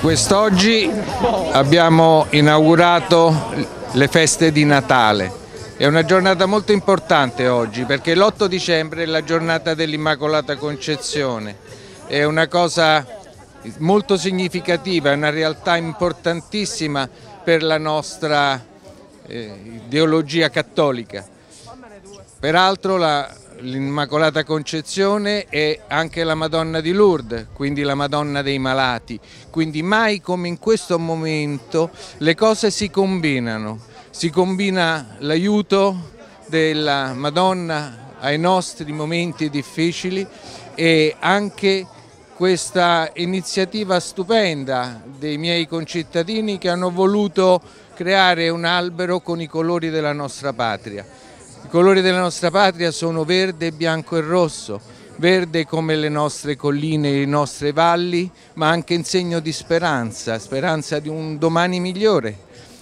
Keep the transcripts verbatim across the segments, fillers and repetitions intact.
Quest'oggi abbiamo inaugurato le feste di Natale. È una giornata molto importante oggi perché l'otto dicembre è la giornata dell'Immacolata Concezione. È una cosa molto significativa, è una realtà importantissima per la nostra eh, ideologia cattolica. Peraltro la l'Immacolata Concezione è anche la Madonna di Lourdes, quindi la Madonna dei malati, quindi mai come in questo momento le cose si combinano, si combina l'aiuto della Madonna ai nostri momenti difficili e anche questa iniziativa stupenda dei miei concittadini che hanno voluto creare un albero con i colori della nostra patria. I colori della nostra patria sono verde, bianco e rosso, verde come le nostre colline e le nostre valli, ma anche in segno di speranza, speranza di un domani migliore.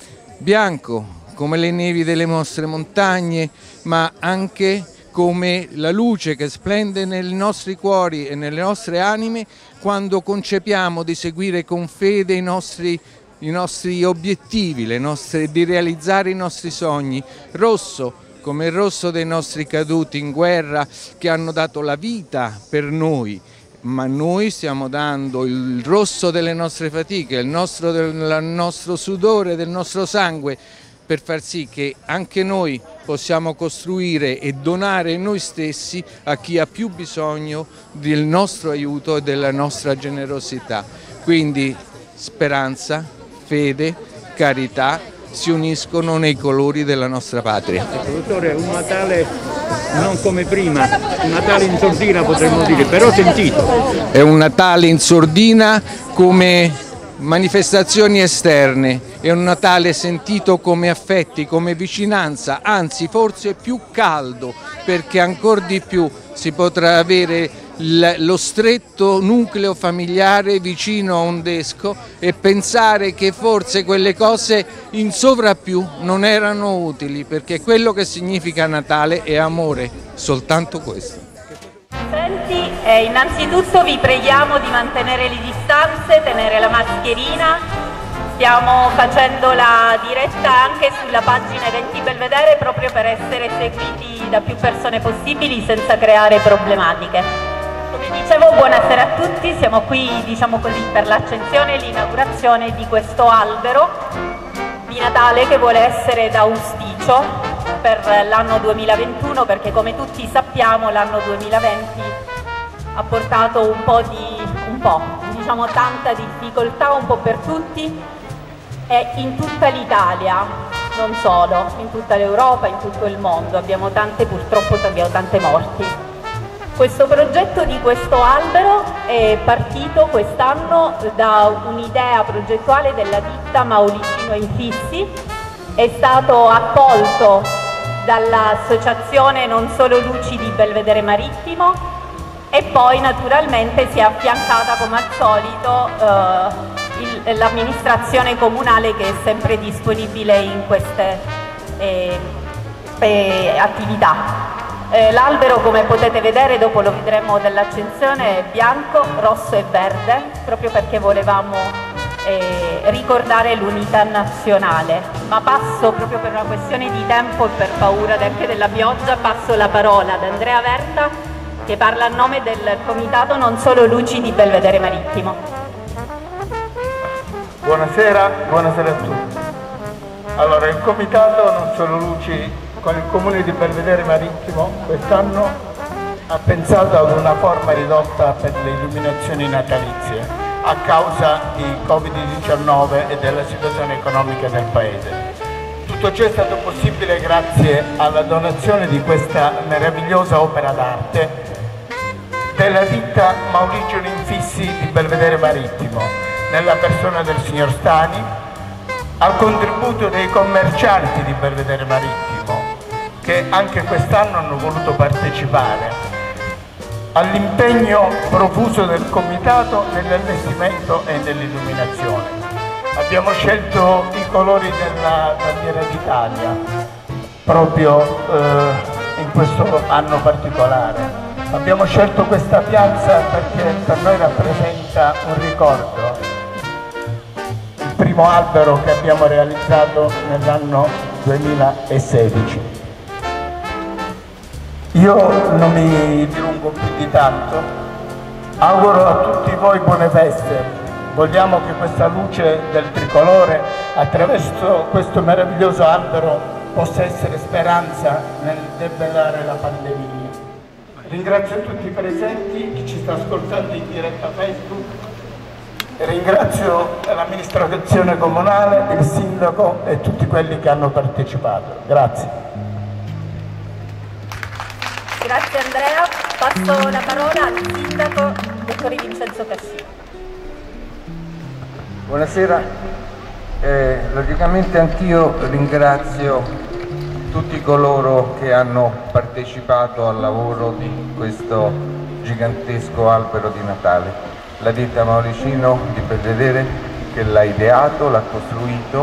Bianco come le nevi delle nostre montagne, ma anche come la luce che splende nei nostri cuori e nelle nostre anime quando concepiamo di seguire con fede i nostri, i nostri obiettivi, le nostre, di realizzare i nostri sogni. Rosso come il rosso dei nostri caduti in guerra che hanno dato la vita per noi, ma noi stiamo dando il rosso delle nostre fatiche, il nostro, del nostro sudore, del nostro sangue, per far sì che anche noi possiamo costruire e donare noi stessi a chi ha più bisogno del nostro aiuto e della nostra generosità. Quindi speranza, fede, carità si uniscono nei colori della nostra patria. Ecco, dottore, un Natale non come prima, un Natale in sordina potremmo dire, però sentito. È un Natale in sordina come manifestazioni esterne, è un Natale sentito come affetti, come vicinanza, anzi forse più caldo, perché ancora di più si potrà avere lo stretto nucleo familiare vicino a un desco e pensare che forse quelle cose in sovrappiù non erano utili, perché quello che significa Natale è amore, soltanto questo. Senti, eh, innanzitutto vi preghiamo di mantenere le distanze, tenere la mascherina. Stiamo facendo la diretta anche sulla pagina Eventi Belvedere proprio per essere seguiti da più persone possibili senza creare problematiche. Come dicevo, buonasera a tutti, siamo qui diciamo così per l'accensione e l'inaugurazione di questo albero di Natale che vuole essere d'auspicio per l'anno duemilaventuno, perché come tutti sappiamo l'anno duemilaventi ha portato un po' di, un po', diciamo tanta difficoltà un po' per tutti e in tutta l'Italia, non solo, in tutta l'Europa, in tutto il mondo, abbiamo tante, purtroppo abbiamo tante morti. Questo progetto di questo albero è partito quest'anno da un'idea progettuale della ditta Maulicino Infissi, è stato accolto dall'associazione Non Solo Luci di Belvedere Marittimo e poi naturalmente si è affiancata come al solito eh, l'amministrazione comunale che è sempre disponibile in queste eh, eh, attività. Eh, L'albero, come potete vedere, dopo lo vedremo dell'accensione, è bianco, rosso e verde, proprio perché volevamo eh, ricordare l'unità nazionale. Ma passo, proprio per una questione di tempo e per paura anche della pioggia, passo la parola ad Andrea Verta, che parla a nome del Comitato Non Solo Luci di Belvedere Marittimo. Buonasera, buonasera a tutti. Allora, il Comitato Non Solo Luci con il Comune di Belvedere Marittimo quest'anno ha pensato ad una forma ridotta per le illuminazioni natalizie a causa di Covid diciannove e della situazione economica del Paese. Tutto ciò è stato possibile grazie alla donazione di questa meravigliosa opera d'arte della ditta Maulicino Infissi di Belvedere Marittimo, nella persona del signor Stani, al contributo dei commercianti di Belvedere Marittimo, che anche quest'anno hanno voluto partecipare, all'impegno profuso del Comitato nell'allestimento e nell'illuminazione. Abbiamo scelto i colori della bandiera d'Italia proprio eh, in questo anno particolare. Abbiamo scelto questa piazza perché per noi rappresenta un ricordo primo albero che abbiamo realizzato nell'anno duemilasedici. Io non mi dilungo più di tanto, auguro a tutti voi buone feste. Vogliamo che questa luce del tricolore attraverso questo meraviglioso albero possa essere speranza nel debellare la pandemia. Ringrazio tutti i presenti, chi ci sta ascoltando in diretta Facebook, e ringrazio l'amministrazione comunale, il sindaco e tutti quelli che hanno partecipato. Grazie. Grazie Andrea. Passo la parola al sindaco, dottor Vincenzo Cassino. Buonasera, eh, logicamente anch'io ringrazio tutti coloro che hanno partecipato al lavoro di questo gigantesco albero di Natale. La ditta Mauricino di Belvedere che l'ha ideato, l'ha costruito,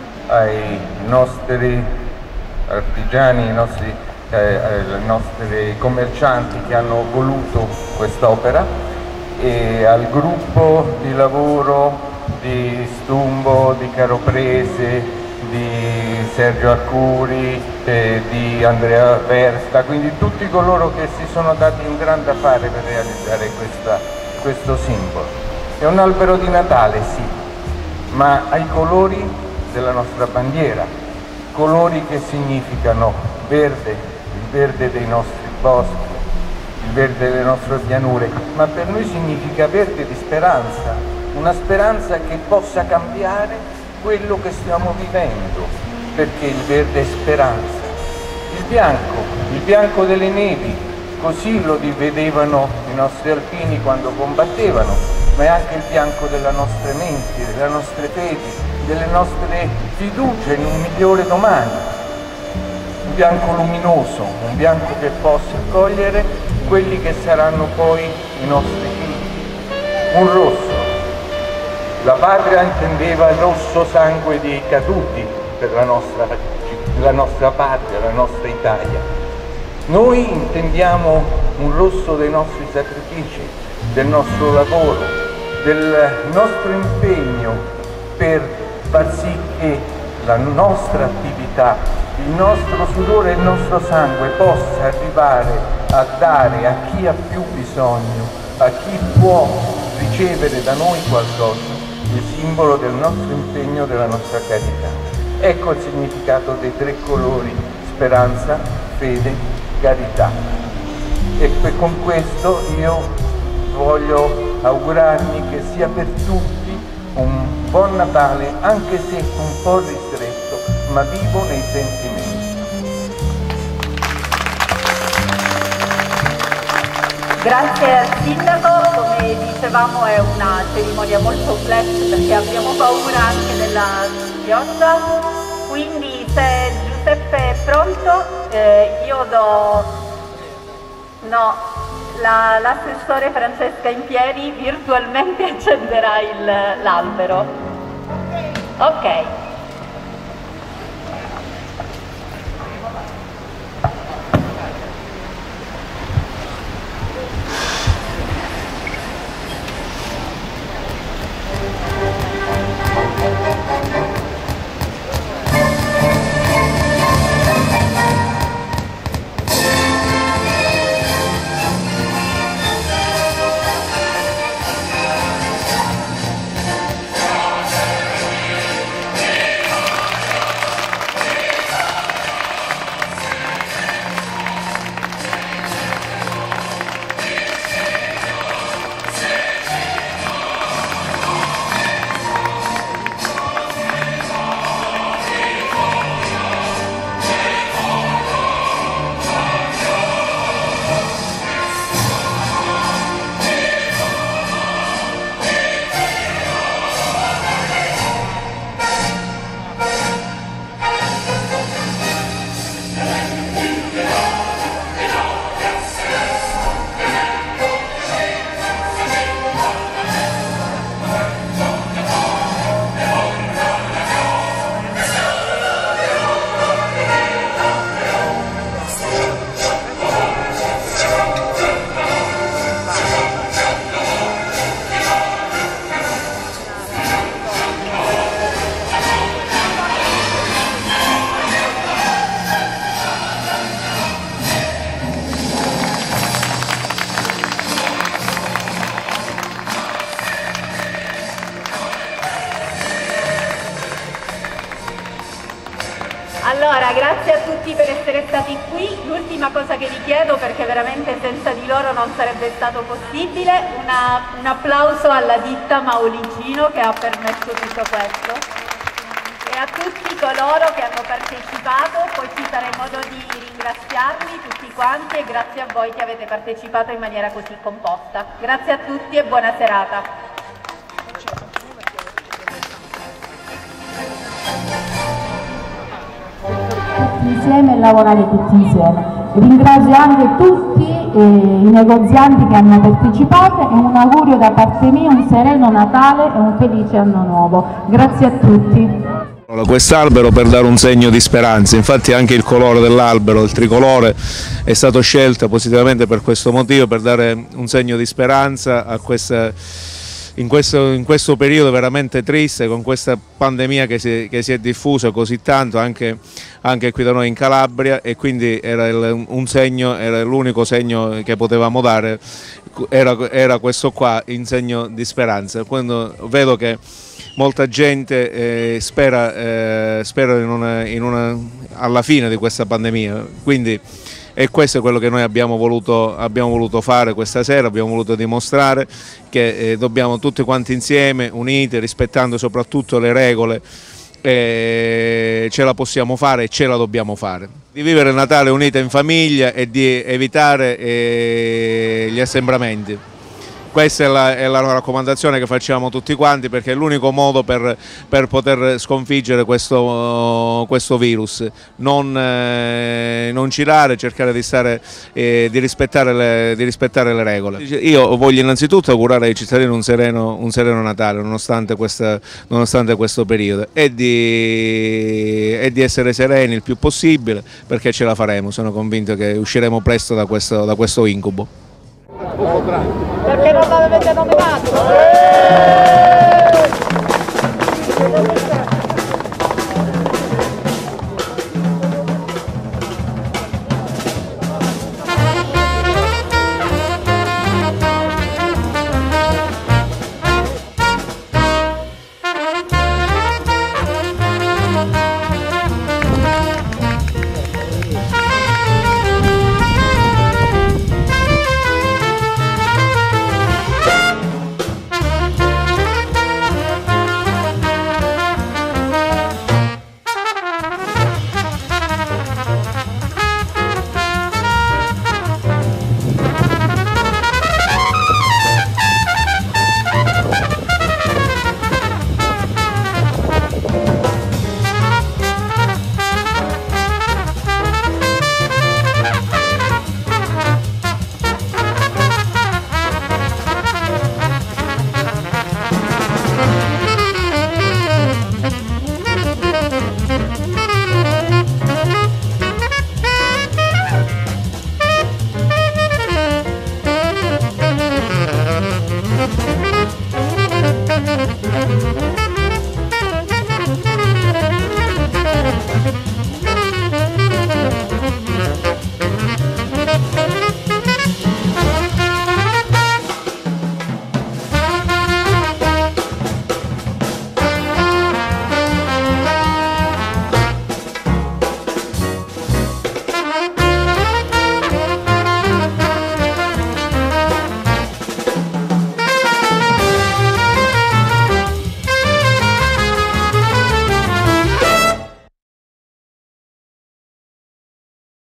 ai nostri artigiani, ai nostri, eh, ai nostri commercianti che hanno voluto quest'opera e al gruppo di lavoro di Stumbo, di Caroprese, di Sergio Arcuri, eh, di Andrea Versta, quindi tutti coloro che si sono dati un grande affare per realizzare questa, questo simbolo. È un albero di Natale, sì, ma ha i colori della nostra bandiera, colori che significano verde, il verde dei nostri boschi, il verde delle nostre pianure, ma per noi significa verde di speranza, una speranza che possa cambiare quello che stiamo vivendo, perché il verde è speranza. Il bianco, il bianco delle nevi, così lo vedevano i nostri alpini quando combattevano, ma è anche il bianco delle nostre menti, delle nostre fedi, delle nostre fiducie in un migliore domani. Un bianco luminoso, un bianco che possa accogliere quelli che saranno poi i nostri figli. Un rosso. La patria intendeva il rosso sangue dei caduti per la nostra, la nostra patria, la nostra Italia. Noi intendiamo un rosso dei nostri sacrifici, del nostro lavoro, del nostro impegno per far sì che la nostra attività, il nostro sudore e il nostro sangue possa arrivare a dare a chi ha più bisogno, a chi può ricevere da noi qualcosa, il simbolo del nostro impegno, della nostra carità. Ecco il significato dei tre colori: speranza, fede, carità. E con questo io voglio augurarmi che sia per tutti un buon Natale, anche se un po' ristretto, ma vivo nei sentimenti. Grazie al sindaco, come dicevamo è una cerimonia molto flash perché abbiamo paura anche della pioggia, quindi se Giuseppe è pronto eh, io do, no, la, l'assessore Francesca Impieri virtualmente accenderà l'albero. Ok. Yeah. essere stati qui. L'ultima cosa che vi chiedo, perché veramente senza di loro non sarebbe stato possibile, una, un applauso alla ditta Maulicino che ha permesso tutto questo. E a tutti coloro che hanno partecipato, poi ci sarà modo di ringraziarli tutti quanti e grazie a voi che avete partecipato in maniera così composta. Grazie a tutti e buona serata. Insieme e lavorare tutti insieme. Ringrazio anche tutti eh, i negozianti che hanno partecipato e un augurio da parte mia, un sereno Natale e un felice anno nuovo. Grazie a tutti. Quest'albero per dare un segno di speranza, infatti anche il colore dell'albero, il tricolore, è stato scelto positivamente per questo motivo, per dare un segno di speranza a questa In questo, in questo periodo veramente triste, con questa pandemia che si, che si è diffusa così tanto anche, anche qui da noi in Calabria, e quindi era il, un segno, era l'unico segno che potevamo dare, era, era questo qua, in segno di speranza. Quando vedo che molta gente eh, spera, eh, spera in una, in una, alla fine di questa pandemia, quindi e questo è quello che noi abbiamo voluto, abbiamo voluto fare questa sera, abbiamo voluto dimostrare che eh, dobbiamo tutti quanti insieme, uniti, rispettando soprattutto le regole, eh, ce la possiamo fare e ce la dobbiamo fare. Di vivere il Natale unita in famiglia e di evitare eh, gli assembramenti. Questa è la, è la raccomandazione che facciamo tutti quanti, perché è l'unico modo per, per poter sconfiggere questo, questo virus, non, eh, non girare, cercare di, stare, eh, di, rispettare le, di rispettare le regole. Io voglio innanzitutto augurare ai cittadini un sereno, un sereno Natale nonostante, questa, nonostante questo periodo, e di, e di essere sereni il più possibile, perché ce la faremo, sono convinto che usciremo presto da questo, da questo incubo. Perché non l'avete nominato?